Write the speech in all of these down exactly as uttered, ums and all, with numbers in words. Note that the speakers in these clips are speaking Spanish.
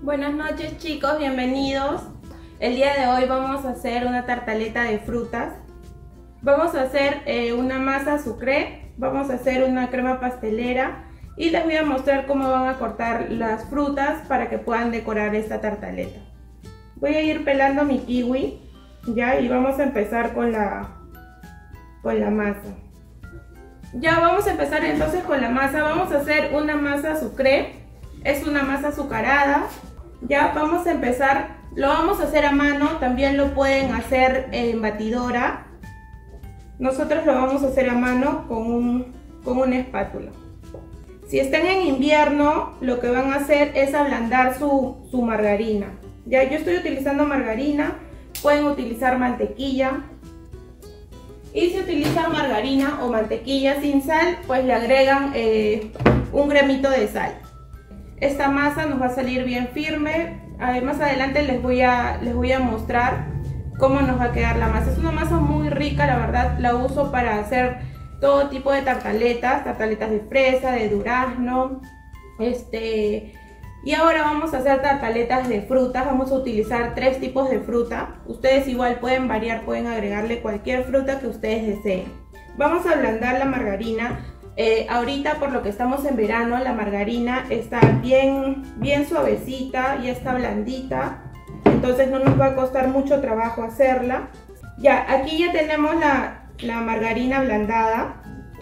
Buenas noches chicos, bienvenidos. El día de hoy vamos a hacer una tartaleta de frutas. Vamos a hacer eh, una masa sucré, vamos a hacer una crema pastelera y les voy a mostrar cómo van a cortar las frutas para que puedan decorar esta tartaleta. Voy a ir pelando mi kiwi, ya, y vamos a empezar con la, con la masa. Ya vamos a empezar entonces con la masa. Vamos a hacer una masa sucré, es una masa azucarada. Ya vamos a empezar, lo vamos a hacer a mano, también lo pueden hacer en batidora. Nosotros lo vamos a hacer a mano con, un, con una espátula. Si están en invierno, lo que van a hacer es ablandar su, su margarina. Ya, yo estoy utilizando margarina, pueden utilizar mantequilla. Y si utilizan margarina o mantequilla sin sal, pues le agregan eh, un gramito de sal. Esta masa nos va a salir bien firme. Más adelante les voy a, les voy a mostrar cómo nos va a quedar la masa. Es una masa muy rica, la verdad. La uso para hacer todo tipo de tartaletas, tartaletas de fresa, de durazno. Este, y ahora vamos a hacer tartaletas de frutas. Vamos a utilizar tres tipos de fruta. Ustedes igual pueden variar, pueden agregarle cualquier fruta que ustedes deseen. Vamos a ablandar la margarina. Eh, ahorita, por lo que estamos en verano, la margarina está bien, bien suavecita, ya está blandita, entonces no nos va a costar mucho trabajo hacerla. Ya, aquí ya tenemos la, la margarina ablandada.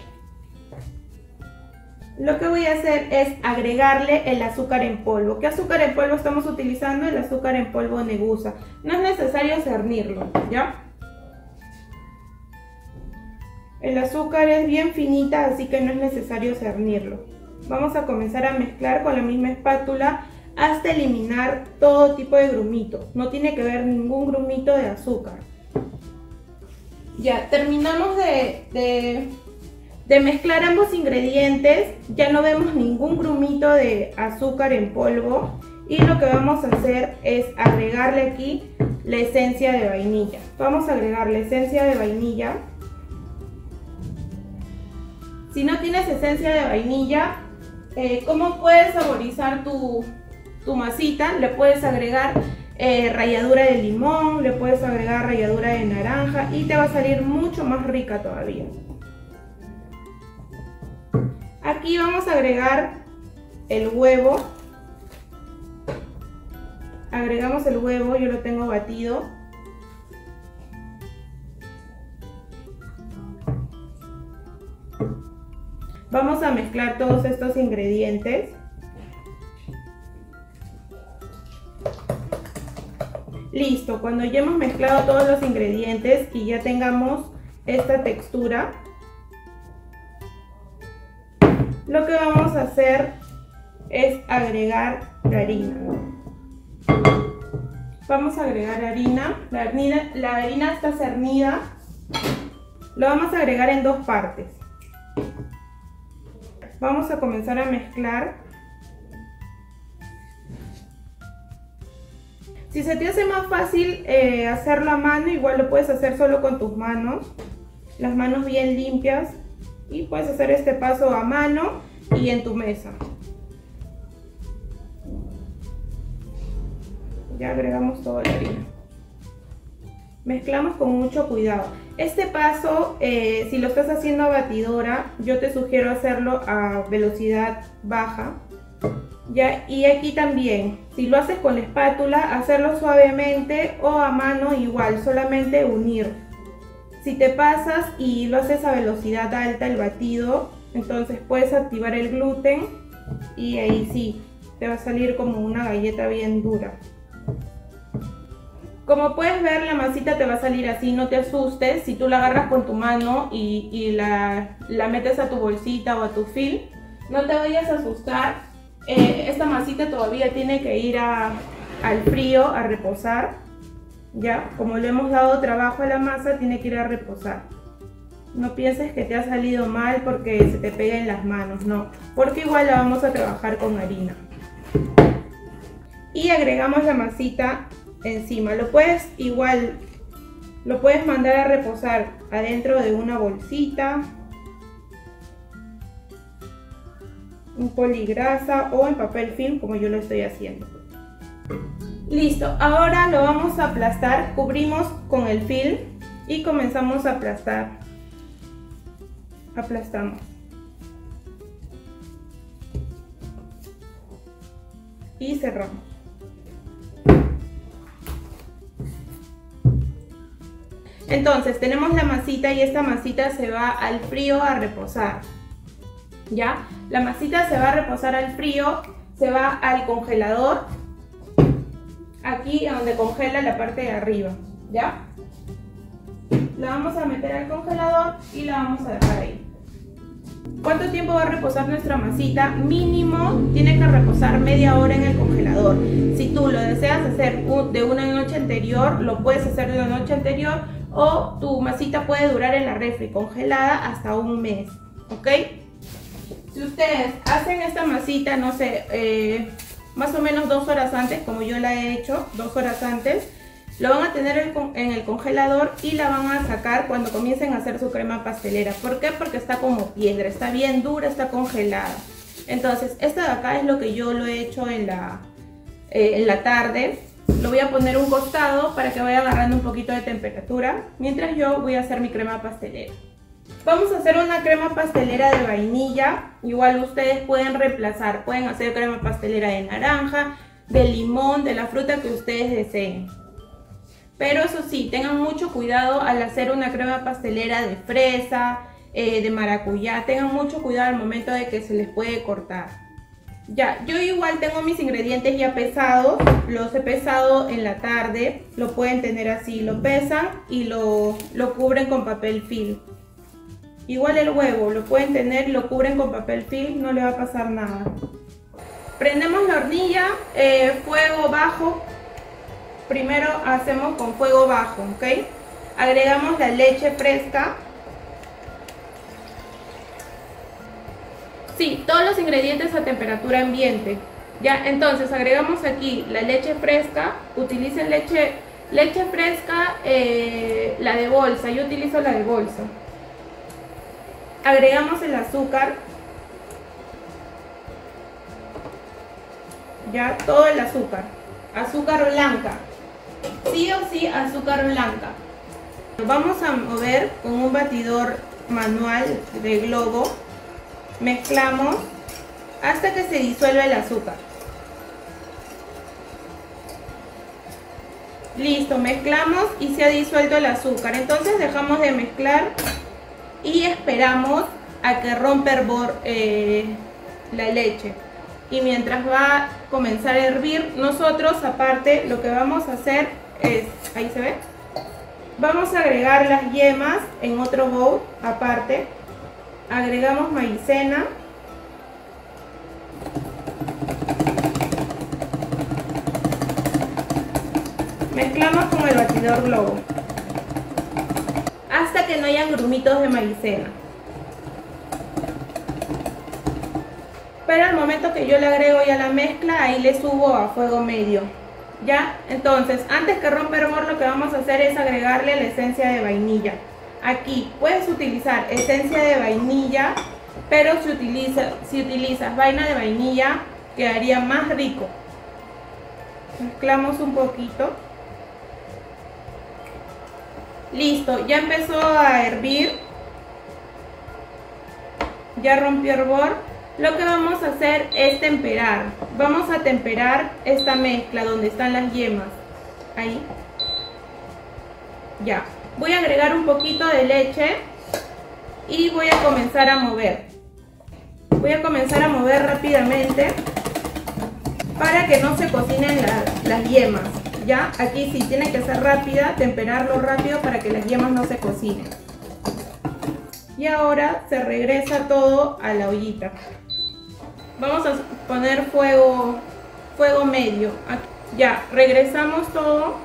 Lo que voy a hacer es agregarle el azúcar en polvo. ¿Qué azúcar en polvo estamos utilizando? El azúcar en polvo Negusa. No es necesario cernirlo, ¿ya? El azúcar es bien finita, así que no es necesario cernirlo. Vamos a comenzar a mezclar con la misma espátula hasta eliminar todo tipo de grumitos. No tiene que haber ningún grumito de azúcar. Ya, terminamos de, de, de mezclar ambos ingredientes. Ya no vemos ningún grumito de azúcar en polvo. Y lo que vamos a hacer es agregarle aquí la esencia de vainilla. Vamos a agregar la esencia de vainilla. Si no tienes esencia de vainilla, eh, ¿cómo puedes saborizar tu, tu masita? Le puedes agregar eh, ralladura de limón, le puedes agregar ralladura de naranja y te va a salir mucho más rica todavía. Aquí vamos a agregar el huevo. Agregamos el huevo, yo lo tengo batido. Vamos a mezclar todos estos ingredientes. Listo, cuando ya hemos mezclado todos los ingredientes y ya tengamos esta textura, lo que vamos a hacer es agregar la harina. Vamos a agregar harina. La harina, la harina está cernida. Lo vamos a agregar en dos partes. Vamos a comenzar a mezclar. Si se te hace más fácil eh, hacerlo a mano, igual lo puedes hacer solo con tus manos, las manos bien limpias, y puedes hacer este paso a mano y en tu mesa. Ya agregamos toda la harina. Mezclamos con mucho cuidado. Este paso, eh, si lo estás haciendo a batidora, yo te sugiero hacerlo a velocidad baja. Ya, y aquí también, si lo haces con la espátula, hacerlo suavemente, o a mano igual, solamente unir. Si te pasas y lo haces a velocidad alta el batido, entonces puedes activar el gluten y ahí sí, te va a salir como una galleta bien dura. Como puedes ver, la masita te va a salir así, no te asustes. Si tú la agarras con tu mano y, y la, la metes a tu bolsita o a tu film, no te vayas a asustar. Eh, esta masita todavía tiene que ir a, al frío, a reposar. Ya, como le hemos dado trabajo a la masa, tiene que ir a reposar. No pienses que te ha salido mal porque se te pega en las manos, no. Porque igual la vamos a trabajar con harina. Y agregamos la masita encima. Lo puedes igual, lo puedes mandar a reposar adentro de una bolsita, un poligrasa o en papel film, como yo lo estoy haciendo. Listo, ahora lo vamos a aplastar, cubrimos con el film y comenzamos a aplastar. Aplastamos. Y cerramos. Entonces tenemos la masita y esta masita se va al frío a reposar. ¿Ya? La masita se va a reposar al frío, se va al congelador, aquí donde congela la parte de arriba. ¿Ya? La vamos a meter al congelador y la vamos a dejar ahí. ¿Cuánto tiempo va a reposar nuestra masita? Mínimo tiene que reposar media hora en el congelador. Si tú lo deseas hacer de una noche anterior, lo puedes hacer de una noche anterior, o tu masita puede durar en la refri congelada hasta un mes, ¿ok? Si ustedes hacen esta masita, no sé, eh, más o menos dos horas antes, como yo la he hecho, dos horas antes, lo van a tener en el congelador y la van a sacar cuando comiencen a hacer su crema pastelera. ¿Por qué? Porque está como piedra, está bien dura, está congelada. Entonces, esto de acá es lo que yo lo he hecho en la, eh, en la tarde. Lo voy a poner un costado para que vaya agarrando un poquito de temperatura, mientras yo voy a hacer mi crema pastelera. Vamos a hacer una crema pastelera de vainilla. Igual ustedes pueden reemplazar, pueden hacer crema pastelera de naranja, de limón, de la fruta que ustedes deseen. Pero eso sí, tengan mucho cuidado al hacer una crema pastelera de fresa, eh, de maracuyá. Tengan mucho cuidado al momento de que se les puede cortar. Ya, yo igual tengo mis ingredientes ya pesados. Los he pesado en la tarde. Lo pueden tener así, lo pesan y lo, lo cubren con papel film. Igual el huevo, lo pueden tener y lo cubren con papel film, no le va a pasar nada. Prendemos la hornilla, eh, fuego bajo. Primero hacemos con fuego bajo, ¿ok? Agregamos la leche fresca. Sí, todos los ingredientes a temperatura ambiente. Ya, entonces agregamos aquí la leche fresca. Utilicen leche, leche fresca, eh, la de bolsa. Yo utilizo la de bolsa. Agregamos el azúcar. Ya, todo el azúcar. Azúcar blanca. Sí o sí, azúcar blanca. Vamos a mover con un batidor manual de globo. Mezclamos hasta que se disuelva el azúcar. Listo, mezclamos y se ha disuelto el azúcar. Entonces dejamos de mezclar y esperamos a que rompa hervor eh, la leche. Y mientras va a comenzar a hervir, nosotros aparte lo que vamos a hacer es, ahí se ve, vamos a agregar las yemas en otro bowl aparte. Agregamos maicena. Mezclamos con el batidor globo hasta que no hayan grumitos de maicena. Pero al momento que yo le agrego ya la mezcla, ahí le subo a fuego medio. ¿Ya? Entonces, antes que rompa hervor, lo que vamos a hacer es agregarle la esencia de vainilla. Aquí puedes utilizar esencia de vainilla, pero si, utiliza, si utilizas vaina de vainilla, quedaría más rico. Mezclamos un poquito. Listo, ya empezó a hervir. Ya rompió hervor. Lo que vamos a hacer es temperar. Vamos a temperar esta mezcla donde están las yemas. Ahí. Ya. Voy a agregar un poquito de leche y voy a comenzar a mover. Voy a comenzar a mover rápidamente para que no se cocinen la, las yemas. Ya, aquí sí tiene que ser rápida, temperarlo rápido para que las yemas no se cocinen. Y ahora se regresa todo a la ollita. Vamos a poner fuego, fuego medio. Ya, regresamos todo.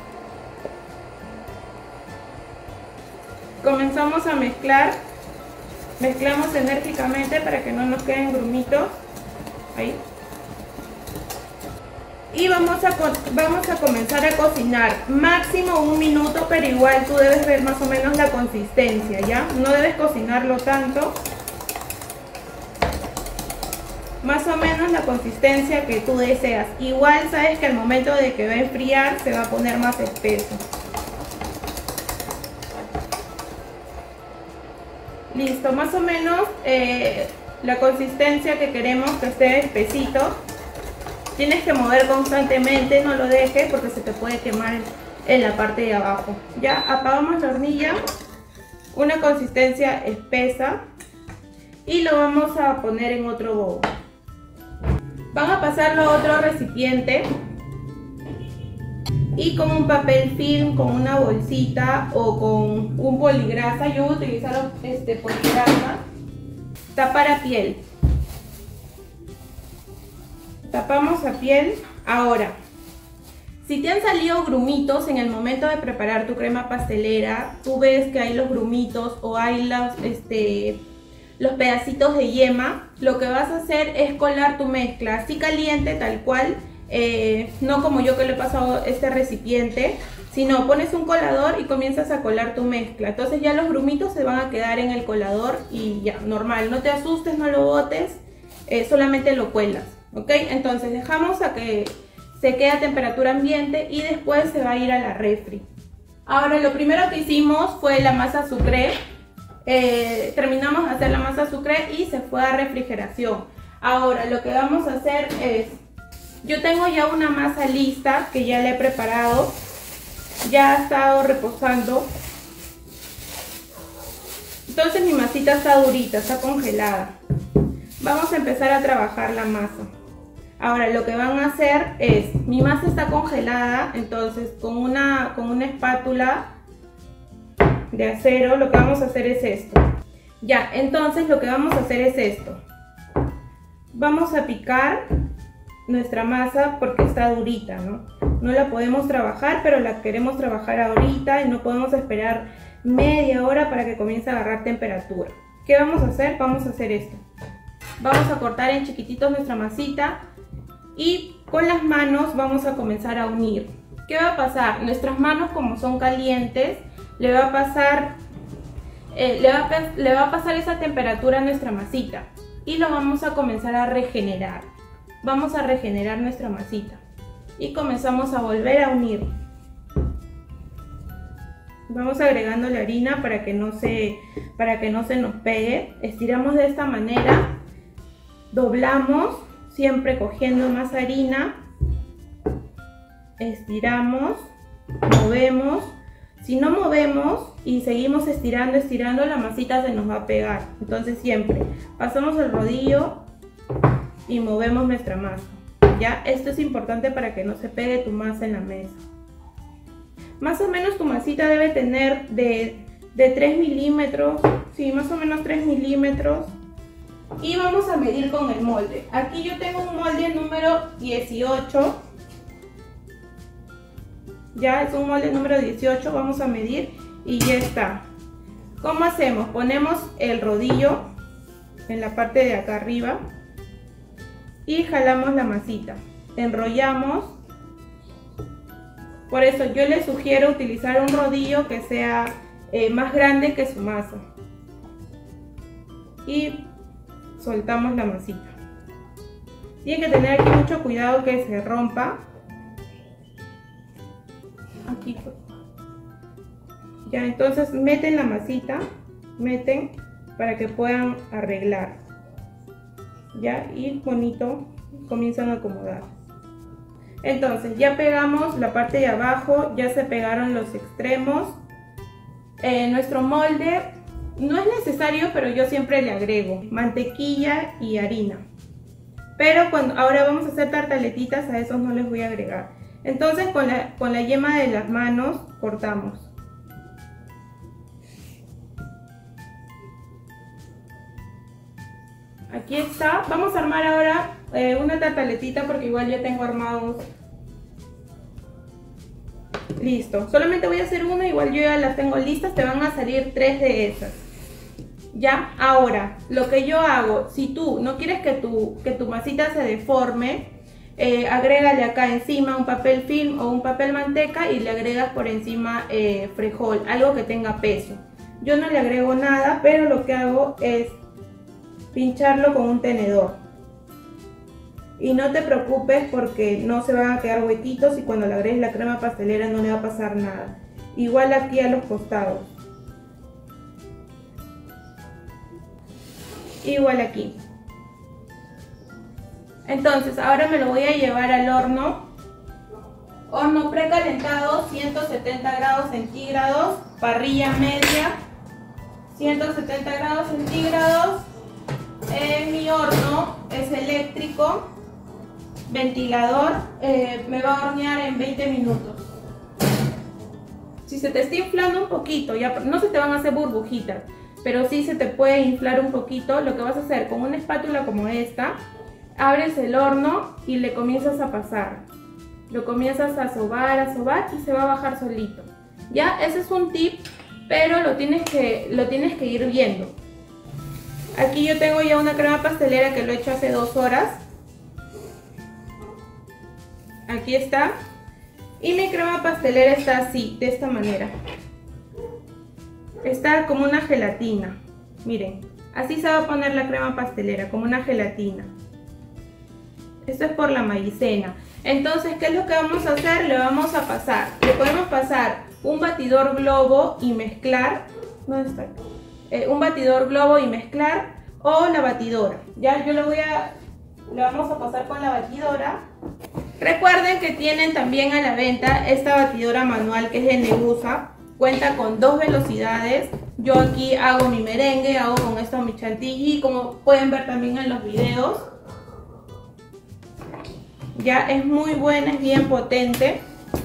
Comenzamos a mezclar. Mezclamos enérgicamente para que no nos queden grumitos. Ahí. Y vamos a, vamos a comenzar a cocinar. Máximo un minuto, pero igual tú debes ver más o menos la consistencia, ¿ya? No debes cocinarlo tanto. más o menos la consistencia que tú deseas. Igual sabes que al momento de que va a enfriar se va a poner más espeso. Listo, más o menos eh, la consistencia que queremos que esté espesito. Tienes que mover constantemente, no lo dejes porque se te puede quemar en la parte de abajo. Ya apagamos la hornilla, una consistencia espesa, y lo vamos a poner en otro bowl. Van a pasarlo a otro recipiente y con un papel film, con una bolsita o con un poligrasa. Yo voy a utilizar este poligrasa. Tapar a piel. Tapamos a piel. Ahora, si te han salido grumitos en el momento de preparar tu crema pastelera, tú ves que hay los grumitos o hay los, este, los pedacitos de yema, lo que vas a hacer es colar tu mezcla así caliente, tal cual, eh, no como yo que le he pasado este recipiente, sino pones un colador y comienzas a colar tu mezcla. Entonces ya los grumitos se van a quedar en el colador y ya, normal, no te asustes, no lo botes, eh, solamente lo cuelas, ¿ok? Entonces dejamos a que se quede a temperatura ambiente y después se va a ir a la refri. Ahora lo primero que hicimos fue la masa sucré. Eh, terminamos de hacer la masa sucré y se fue a refrigeración. Ahora lo que vamos a hacer es, yo tengo ya una masa lista que ya la he preparado, ya ha estado reposando. Entonces mi masita está durita, está congelada. Vamos a empezar a trabajar la masa. Ahora lo que van a hacer es, mi masa está congelada, entonces con una, con una espátula de acero lo que vamos a hacer es esto. Ya, entonces lo que vamos a hacer es esto. Vamos a picar nuestra masa porque está durita, ¿no? No la podemos trabajar, pero la queremos trabajar ahorita y no podemos esperar media hora para que comience a agarrar temperatura. ¿Qué vamos a hacer? Vamos a hacer esto. Vamos a cortar en chiquititos nuestra masita y con las manos vamos a comenzar a unir. ¿Qué va a pasar? Nuestras manos, como son calientes, le va a pasar, eh, le va a, le va a pasar esa temperatura a nuestra masita y lo vamos a comenzar a regenerar. Vamos a regenerar nuestra masita y comenzamos a volver a unir. Vamos agregando la harina para que no se, para que no se nos pegue. Estiramos de esta manera, doblamos, siempre cogiendo más harina, estiramos, movemos. Si no movemos y seguimos estirando, estirando, la masita se nos va a pegar. Entonces siempre pasamos el rodillo y movemos nuestra masa. Ya, esto es importante para que no se pegue tu masa en la mesa. Más o menos tu masita debe tener de, de tres milímetros, sí, más o menos tres milímetros. Y vamos a medir con el molde. Aquí yo tengo un molde número dieciocho. Ya es un molde número dieciocho, vamos a medir y ya está. ¿Cómo hacemos? Ponemos el rodillo en la parte de acá arriba y jalamos la masita, enrollamos. Por eso yo les sugiero utilizar un rodillo que sea eh, más grande que su masa. Y soltamos la masita. Tienen que tener aquí mucho cuidado que se rompa. Aquí. Ya, entonces meten la masita, meten para que puedan arreglar. Ya, y bonito comienzan a acomodar. Entonces ya pegamos la parte de abajo, ya se pegaron los extremos. Eh, nuestro molde no es necesario, pero yo siempre le agrego mantequilla y harina. Pero cuando ahora vamos a hacer tartaletitas, a esos no les voy a agregar. Entonces con la, con la yema de las manos cortamos. Aquí está. Vamos a armar ahora eh, una tartaletita porque igual ya tengo armados. Listo. Solamente voy a hacer una, igual yo ya las tengo listas. Te van a salir tres de esas. Ya, ahora, lo que yo hago, si tú no quieres que tu, que tu masita se deforme, eh, agrégale acá encima un papel film o un papel manteca y le agregas por encima eh, frijol, algo que tenga peso. Yo no le agrego nada, pero lo que hago es pincharlo con un tenedor. Y no te preocupes porque no se van a quedar huequitos y cuando le agregues la crema pastelera no le va a pasar nada. Igual aquí a los costados. Igual aquí. Entonces ahora me lo voy a llevar al horno. Horno precalentado, ciento setenta grados centígrados, parrilla media, ciento setenta grados centígrados. Eh, mi horno es eléctrico, ventilador, eh, me va a hornear en veinte minutos. Si se te está inflando un poquito, ya no se te van a hacer burbujitas, pero sí se te puede inflar un poquito, lo que vas a hacer con una espátula como esta, abres el horno y le comienzas a pasar. Lo comienzas a sobar, a sobar y se va a bajar solito. Ya, ese es un tip, pero lo tienes que, lo tienes que ir viendo. Aquí yo tengo ya una crema pastelera que lo he hecho hace dos horas. Aquí está. Y mi crema pastelera está así, de esta manera. Está como una gelatina. Miren, así se va a poner la crema pastelera, como una gelatina. Esto es por la maicena. Entonces, ¿qué es lo que vamos a hacer? Le vamos a pasar, le podemos pasar un batidor globo y mezclar. ¿Dónde está? Eh, un batidor globo y mezclar o la batidora. Ya yo lo voy a, le vamos a pasar con la batidora. Recuerden que tienen también a la venta esta batidora manual que es de Nebusa. Cuenta con dos velocidades. Yo aquí hago mi merengue, hago con esto mi chantilly, como pueden ver también en los videos. Ya es muy buena, es bien potente.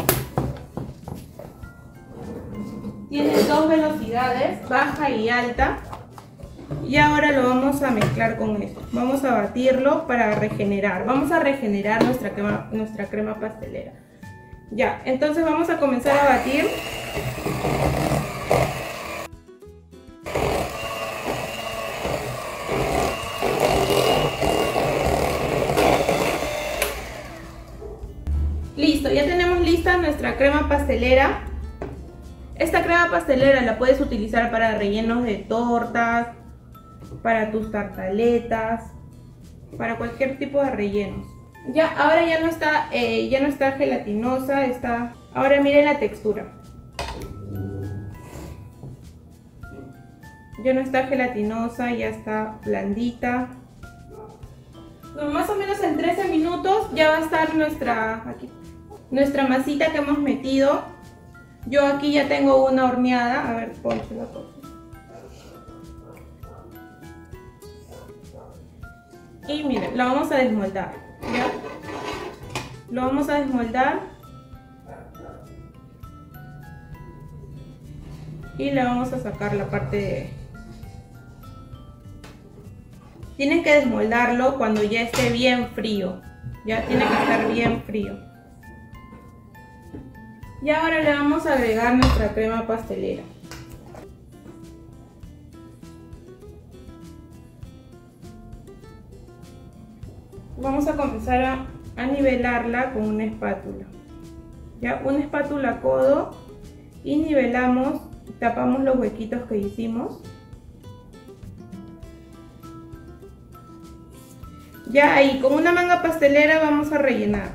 Tiene dos velocidades, baja y alta. Y ahora lo vamos a mezclar con esto. Vamos a batirlo para regenerar. Vamos a regenerar nuestra crema, nuestra crema pastelera. Ya, entonces vamos a comenzar a batir. Listo, ya tenemos lista nuestra crema pastelera. Esta crema pastelera la puedes utilizar para rellenos de tortas, para tus tartaletas, para cualquier tipo de rellenos. Ya, ahora ya no está, eh, ya no está gelatinosa, está. Ahora miren la textura. Ya no está gelatinosa, ya está blandita. Más o menos en trece minutos ya va a estar nuestra, aquí, nuestra masita que hemos metido. Yo aquí ya tengo una horneada. A ver, ponte la cosa. Y miren, la vamos a desmoldar. ¿Ya? Lo vamos a desmoldar. Y le vamos a sacar la parte de... Tienen que desmoldarlo cuando ya esté bien frío. Ya tiene que estar bien frío. Y ahora le vamos a agregar nuestra crema pastelera. Vamos a comenzar a, a nivelarla con una espátula. Ya, una espátula a codo y nivelamos, tapamos los huequitos que hicimos. Ya ahí, con una manga pastelera vamos a rellenar.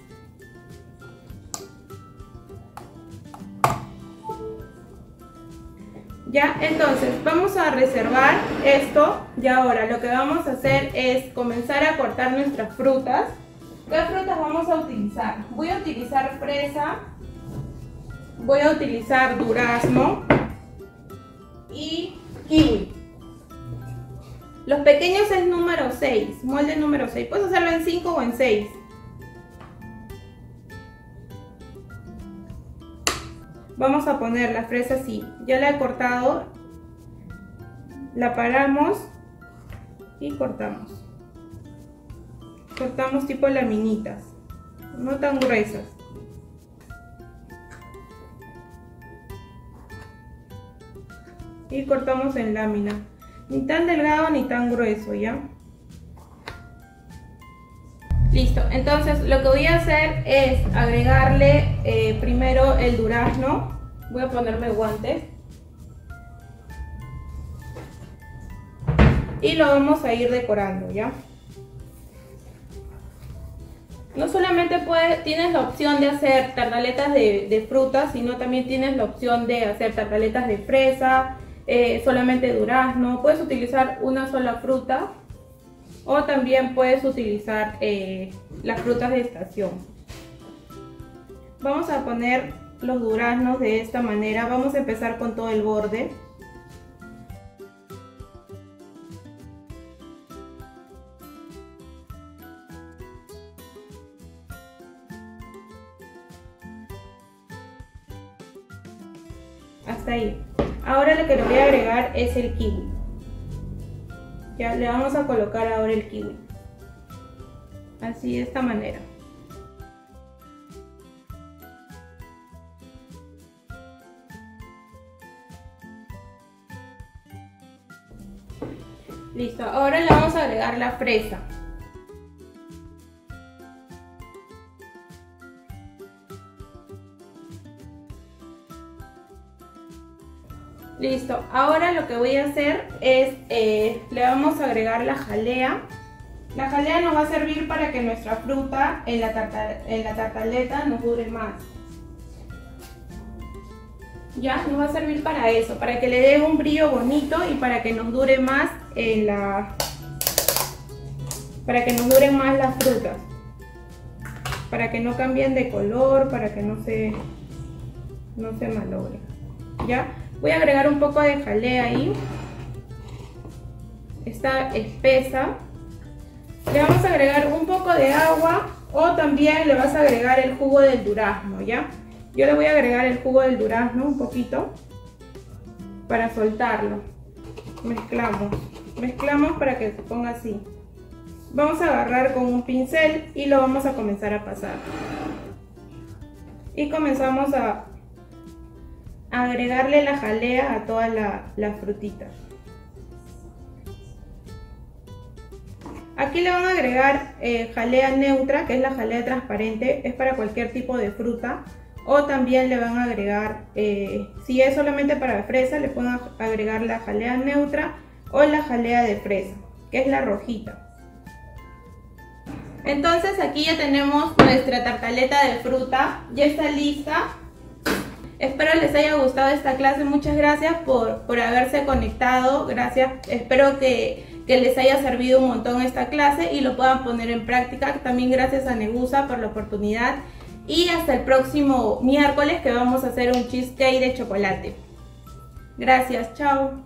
Ya, entonces vamos a reservar esto. Y ahora lo que vamos a hacer es comenzar a cortar nuestras frutas. ¿Qué frutas vamos a utilizar? Voy a utilizar fresa, voy a utilizar durazno y kiwi. Los pequeños es número seis, molde número seis. Puedes hacerlo en cinco o en seis. Vamos a poner la fresa así. Ya la he cortado. La paramos y cortamos. Cortamos tipo laminitas, no tan gruesas. Y cortamos en lámina. Ni tan delgado ni tan grueso, ¿ya? Listo, entonces lo que voy a hacer es agregarle eh, primero el durazno. Voy a ponerme guantes. Y lo vamos a ir decorando, ¿ya? No solamente puedes, tienes la opción de hacer tartaletas de, de frutas, sino también tienes la opción de hacer tartaletas de fresa, eh, solamente durazno. Puedes utilizar una sola fruta o también puedes utilizar eh, las frutas de estación. Vamos a poner los duraznos de esta manera. Vamos a empezar con todo el borde. Hasta ahí. Ahora lo que le voy a agregar es el kiwi. Ya le vamos a colocar ahora el kiwi. Así, de esta manera. Listo, ahora le vamos a agregar la fresa. Listo, ahora lo que voy a hacer es, eh, le vamos a agregar la jalea. La jalea nos va a servir para que nuestra fruta en la, tarta, en la tartaleta nos dure más. Ya, nos va a servir para eso, para que le dé un brillo bonito y para que nos dure más en la, para que nos duren más las frutas, para que no cambien de color, para que no se, no se malogren. Ya. Voy a agregar un poco de jalea ahí. Está espesa. Le vamos a agregar un poco de agua o también le vas a agregar el jugo del durazno, ¿ya? Yo le voy a agregar el jugo del durazno un poquito para soltarlo. Mezclamos. Mezclamos para que se ponga así. Vamos a agarrar con un pincel y lo vamos a comenzar a pasar. Y comenzamos a agregarle la jalea a todas la, las frutitas. Aquí le van a agregar eh, jalea neutra, que es la jalea transparente, es para cualquier tipo de fruta. O también le van a agregar, eh, si es solamente para fresa, le pueden agregar la jalea neutra o la jalea de fresa, que es la rojita. Entonces aquí ya tenemos nuestra tartaleta de fruta, ya está lista. Espero les haya gustado esta clase, muchas gracias por, por haberse conectado, gracias, espero que, que les haya servido un montón esta clase y lo puedan poner en práctica. También gracias a Negusa por la oportunidad y hasta el próximo miércoles que vamos a hacer un cheesecake de chocolate. Gracias, chao.